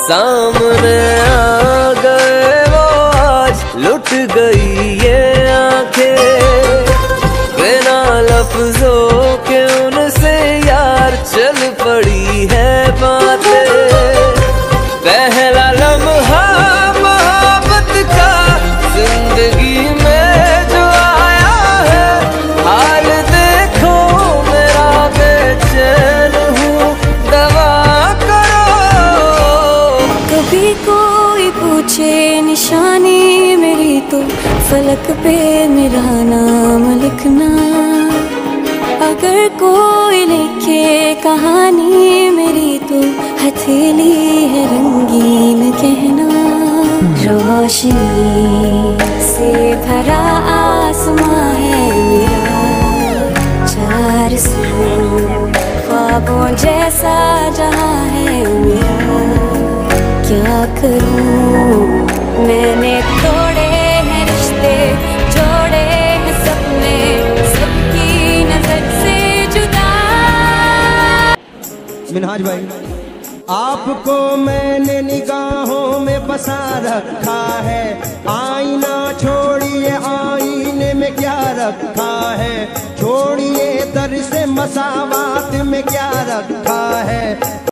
सामने आ गए वो आज, लुट गई ये आंखें बिना लफ्जों के उनसे यार चल पड़ी है बातें। पहला लम्हा मोहब्बत का जिंदगी में जो आया है, हाल देखो मेरा बेचैन हूँ, दवा करो। कभी कोई पूछे निशानी मेरी तो फलक पे मेरा नाम लिखना, अगर कोई लिखे कहानी मेरी तो हथेली है रंगीन कहना। रोशनी से भरा आसमां है मेरा, चार सू ख्वाबों जैसा जहां है मेरा। क्या करूं मैंने तोड़े हैं रिश्ते, जोड़े हैं सपने, सबकी नजर से जुदा। मिनहाज भाई, आपको मैंने निगाहों में बसा रखा है, आईना छोड़िए आईने में क्या रखा है, छोड़िए दर से मसावात में क्या रखा है।